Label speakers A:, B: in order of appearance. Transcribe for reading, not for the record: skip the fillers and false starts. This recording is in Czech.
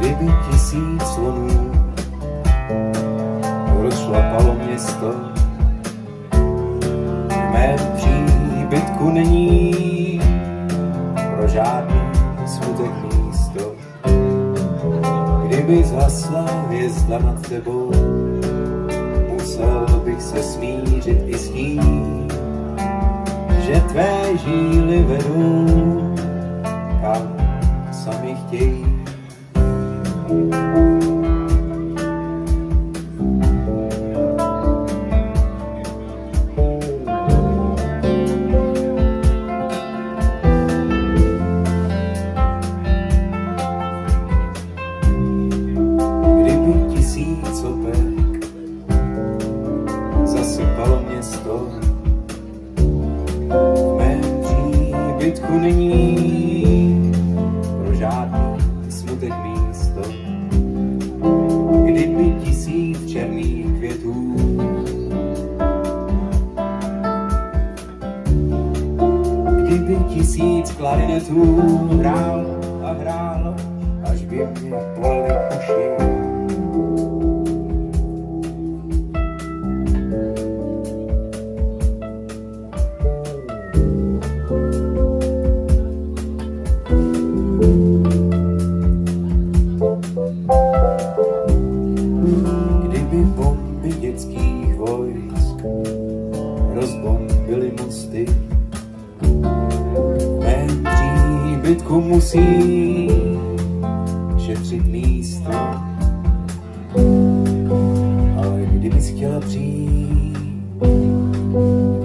A: kdyby 1000 slonů rozšlapalo město. V mém příbytku není pro žádný smutek místo. Kdyby zhasla hvězda nad tebou, musel bych se smířit i s tím, že tvé žíly vedou, kam sami chtějí. Kdyby 1000 sopek zasypalo město, v mém příbytku není pro žádný smutek místo. Kdyby 1000 černých květů kdyby 1000 klarinetů hrál a hrál, až by mě bolely uši. Kdyby bomby dětských vojsk rozbombily mosty, v mém příbytku musí šetřit místo. Ale kdybys chtěla přijít